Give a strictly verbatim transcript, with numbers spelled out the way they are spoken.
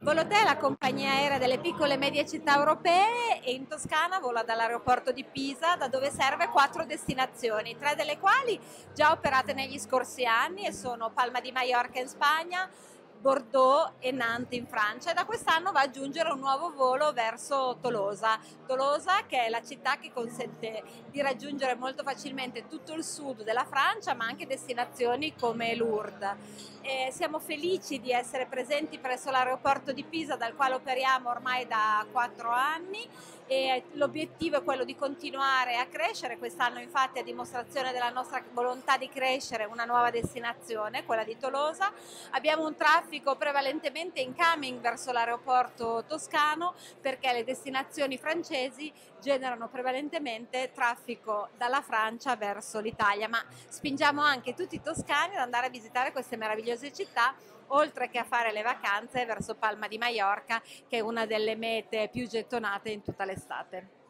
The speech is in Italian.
Volotea è la compagnia aerea delle piccole e medie città europee e in Toscana vola dall'aeroporto di Pisa, da dove serve quattro destinazioni, tre delle quali già operate negli scorsi anni e sono Palma di Maiorca in Spagna, Bordeaux e Nantes in Francia, e da quest'anno va ad aggiungere un nuovo volo verso Tolosa. Tolosa, che è la città che consente di raggiungere molto facilmente tutto il sud della Francia, ma anche destinazioni come Lourdes. E siamo felici di essere presenti presso l'aeroporto di Pisa, dal quale operiamo ormai da quattro anni, e l'obiettivo è quello di continuare a crescere. Quest'anno infatti, a dimostrazione della nostra volontà di crescere, una nuova destinazione, quella di Tolosa. Abbiamo un traffico prevalentemente incoming verso l'aeroporto toscano, perché le destinazioni francesi generano prevalentemente traffico dalla Francia verso l'Italia, ma spingiamo anche tutti i toscani ad andare a visitare queste meravigliose città, oltre che a fare le vacanze verso Palma di Maiorca, che è una delle mete più gettonate in tutta l'estate.